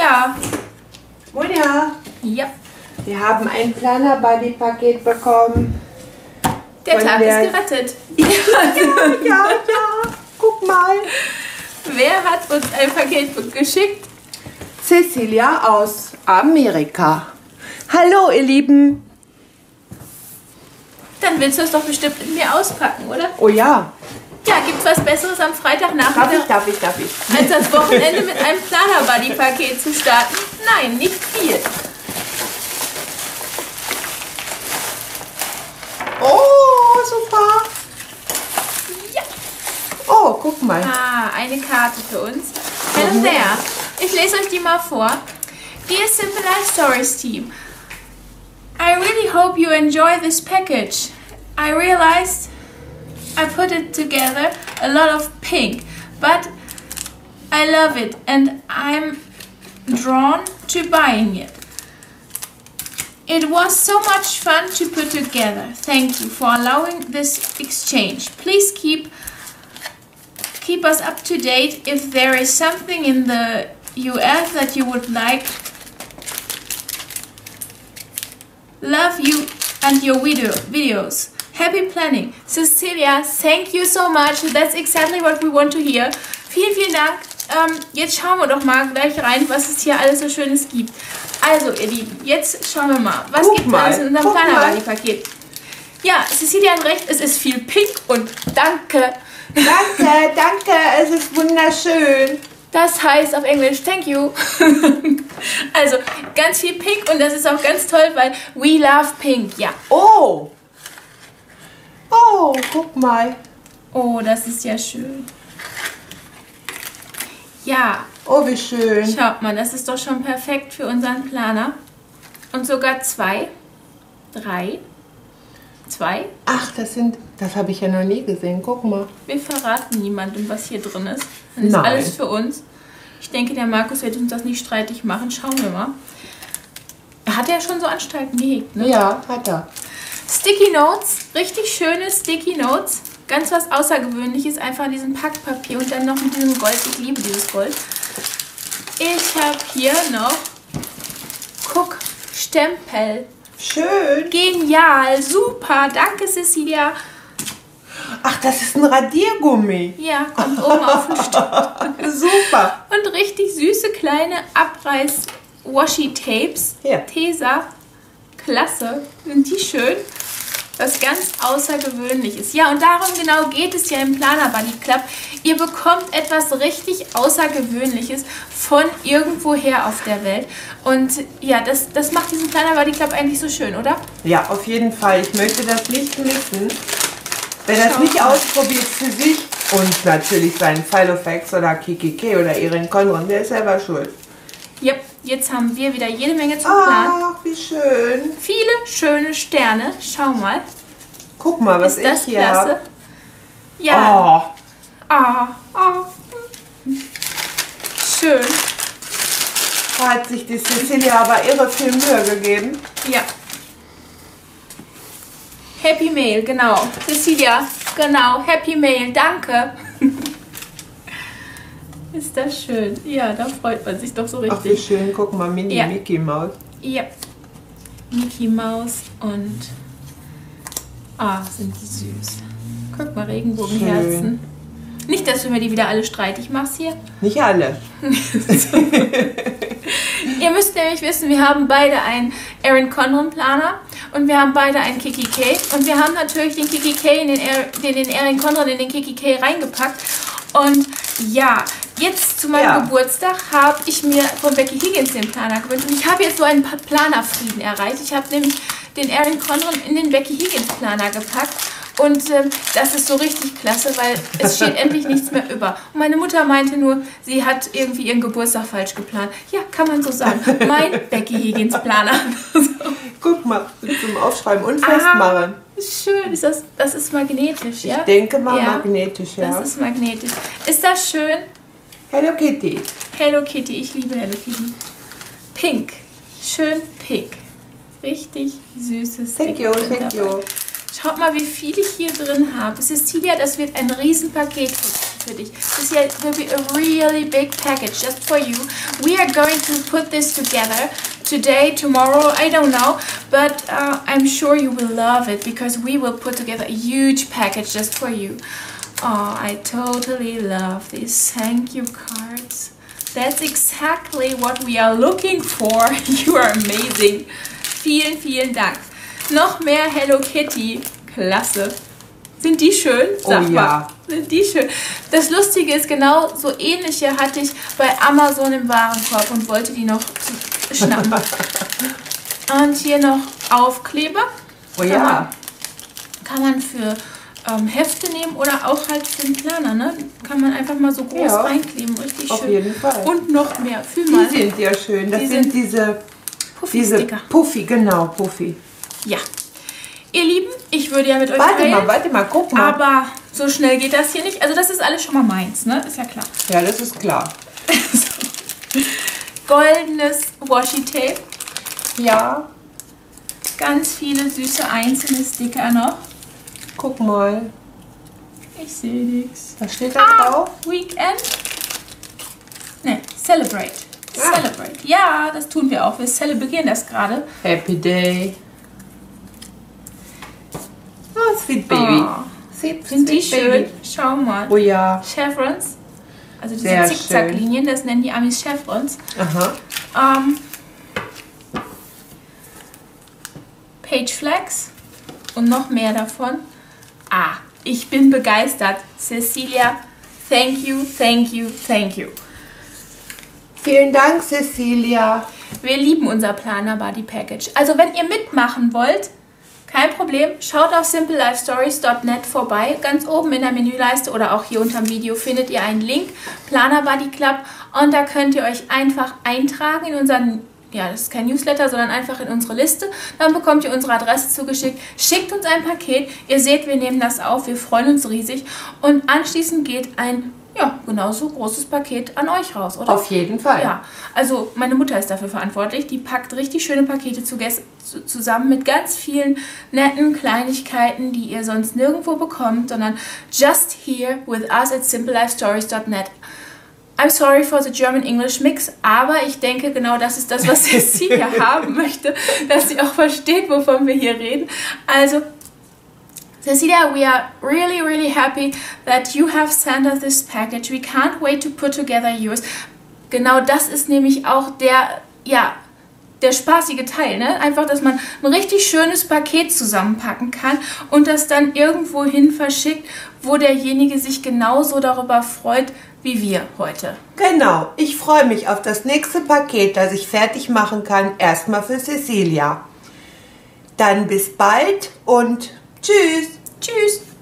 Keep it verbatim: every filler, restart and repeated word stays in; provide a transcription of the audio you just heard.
Ja. Monja. Ja. Wir haben ein Planer Buddy Paket bekommen. Der Von Tag der- ist gerettet. Ja, ja, ja. Guck mal. Wer hat uns ein Paket geschickt? Cecilia aus Amerika. Hallo, ihr Lieben. Dann willst du es doch bestimmt mit mir auspacken, oder? Oh ja. Ja, gibt's was Besseres am Darf ich, Freitagnachmittag, darf ich, darf ich. als das Wochenende mit einem Planer-Buddy-Paket zu starten? Nein, nicht viel. Oh, super. Ja. Oh, guck mal. Ah, eine Karte für uns. Hello there. Ich lese euch die mal vor. Dear Simple Life Stories Team, I really hope you enjoy this package. I realized I put it together a lot of pink, but I love it and I'm drawn to buying it. It was so much fun to put together. Thank you for allowing this exchange. Please keep keep us up to date if there is something in the U S that you would like. Love you and your video videos. Happy planning. Cecilia, thank you so much. That's exactly what we want to hear. Vielen, vielen Dank. Ähm, jetzt schauen wir doch mal gleich rein, was es hier alles so Schönes gibt. Also, ihr Lieben, jetzt schauen wir mal, was Guck gibt mal, alles in unserem guck mal. Planer-Buddy-Paket. Ja, Cecilia hat recht, es ist viel pink und danke. Danke, danke. Es ist wunderschön. Das heißt auf Englisch thank you. Also ganz viel pink und das ist auch ganz toll, weil we love pink. Ja. Oh. Oh, guck mal. Oh, das ist ja schön. Ja, Oh, wie schön. schaut mal, das ist doch schon perfekt für unseren Planer. Und sogar zwei, drei, zwei. Ach, das sind, das habe ich ja noch nie gesehen. Guck mal. Wir verraten niemandem, was hier drin ist. Das ist Nein. alles für uns. Ich denke, der Markus wird uns das nicht streitig machen. Schauen wir mal. Er hat ja schon so Anstalten gehegt, ne? Ja, hat er. Sticky Notes, richtig schöne Sticky Notes. Ganz was Außergewöhnliches, einfach diesen Packpapier und dann noch mit diesem Gold. Ich liebe dieses Gold. Ich habe hier noch, guck, Stempel. Schön. Genial, super, danke Cecilia. Ach, das ist ein Radiergummi. Ja, kommt oben auf den Stock. Super. Und richtig süße kleine Abreiß-Washi-Tapes. Ja. Tesa, klasse, sind die schön. Was ganz Außergewöhnliches. Ja, und darum genau geht es ja im Planer Buddy Club. Ihr bekommt etwas richtig Außergewöhnliches von irgendwoher auf der Welt. Und ja, das, das macht diesen Planer Buddy Club eigentlich so schön, oder? Ja, auf jeden Fall. Ich möchte das nicht missen. Wer das Schau nicht mal. ausprobiert für sich und natürlich seinen Filofax oder Kiki K oder Erin Conron, der ist selber schuld. Ja, jetzt haben wir wieder jede Menge zum Planen. Ach, wie schön. Viele schöne Sterne. Schau mal. Guck mal, was Ist das ich hier klasse? habe. Ja. Oh, Ah, ah. Schön. da hat sich die Cecilia aber irre viel Mühe gegeben. Ja. Happy Mail, genau. Cecilia, genau. Happy Mail, danke. Ist das schön. Ja, da freut man sich doch so Ach, wie richtig. schön. Guck mal, Mini Ja. Mickey Maus. Ja. Mickey Maus und... Ah, sind die süß. Guck mal, Regenbogenherzen. Nicht, dass du mir die wieder alle streitig machst hier. Nicht alle. Ihr müsst nämlich wissen, wir haben beide einen Erin Conron Planer und wir haben beide einen Kiki K. Und wir haben natürlich den Kiki K in den, er den, den Erin Conron in den Kiki K reingepackt. Und ja, jetzt zu meinem Ja. Geburtstag habe ich mir von Becky Higgins den Planer gewünscht. Und ich habe jetzt so einen Planerfrieden erreicht. Ich habe nämlich den Erin Conron in den Becky Higgins Planer gepackt. Und ähm, das ist so richtig klasse, weil es steht endlich nichts mehr über. Und meine Mutter meinte nur, sie hat irgendwie ihren Geburtstag falsch geplant. Ja, kann man so sagen. Mein Becky Higgins Planer. Guck mal, zum Aufschreiben und Festmachen. Ah, schön. Ist das, das ist magnetisch, ja? Ich denke mal Ja, magnetisch, ja. Das ist magnetisch. Ist das schön? Hello Kitty. Hello Kitty, ich liebe Hello Kitty. Pink. Schön pink. Richtig süßes Thank you, Sticker thank dabei. you. Schaut mal, wie viel ich hier drin habe. Cecilia, das wird ein Riesenpaket. für dich. This will be a really big package just for you. We are going to put this together today, tomorrow, I don't know, but uh, I'm sure you will love it because we will put together a huge package just for you. Oh, I totally love these thank you cards. That's exactly what we are looking for. You are amazing. Vielen, vielen Dank. Noch mehr Hello Kitty. Klasse. Sind die schön? Sag oh mal. ja. Sind die schön? Das Lustige ist, genau so ähnliche hatte ich bei Amazon im Warenkorb und wollte die noch schnappen. Und hier noch Aufkleber. Oh ja. Kann man für ähm, Hefte nehmen oder auch halt für den Planer. Ne? Kann man einfach mal so groß ja. reinkleben. Richtig Auf schön. jeden Fall. Und noch mehr. Fühl mal. Die sind ja schön. Das Die sind, sind diese Puffy-Sticker. Diese Puffy, genau, Puffy. Ja. Ihr Lieben, ich würde ja mit euch Warte teilen, mal, warte mal, guck mal. aber so schnell geht das hier nicht. Also das ist alles schon mal meins, ne? Ist ja klar. Ja, das ist klar. Goldenes Washi-Tape. Ja. Ganz viele süße einzelne Sticker noch. Guck mal. Ich sehe nichts. Was steht da Ah, drauf? Weekend. Ne, Celebrate. Ah. Celebrate. Ja, das tun wir auch. Wir zelebrieren das gerade. Happy Day. Oh, Sweet Baby. Oh. Sweet, Sind die sweet schön? Baby. Schau mal. Oh ja. Chevrons. Also diese Sehr Zickzacklinien, das nennen die Amis Chevrons. Aha. Ähm, Page Flags und noch mehr davon. Ah, ich bin begeistert. Cecilia, thank you, thank you, thank you. Vielen Dank, Cecilia. Wir lieben unser Planer Buddy Package. Also wenn ihr mitmachen wollt, kein Problem, schaut auf simple life stories dot net vorbei. Ganz oben in der Menüleiste oder auch hier unter dem Video findet ihr einen Link, Planer Buddy Club. Und da könnt ihr euch einfach eintragen in unseren, ja, das ist kein Newsletter, sondern einfach in unsere Liste. Dann bekommt ihr unsere Adresse zugeschickt. Schickt uns ein Paket. Ihr seht, wir nehmen das auf. Wir freuen uns riesig. Und anschließend geht ein, ja, genauso großes Paket an euch raus, oder? Auf jeden Fall. Ja, also meine Mutter ist dafür verantwortlich. Die packt richtig schöne Pakete zu, zu, zusammen mit ganz vielen netten Kleinigkeiten, die ihr sonst nirgendwo bekommt, sondern just here with us at simple life stories dot net. I'm sorry for the German-English mix, aber ich denke, genau das ist das, was Cecilia haben möchte, dass sie auch versteht, wovon wir hier reden. Also, Cecilia, we are really, really happy that you have sent us this package. We can't wait to put together yours. Genau das ist nämlich auch der, ja, der spaßige Teil, ne? Einfach, dass man ein richtig schönes Paket zusammenpacken kann und das dann irgendwo hin verschickt, wo derjenige sich genauso darüber freut, wie wir heute. Genau, ich freue mich auf das nächste Paket, das ich fertig machen kann, erstmal für Cecilia. Dann bis bald und tschüss. Tschüss.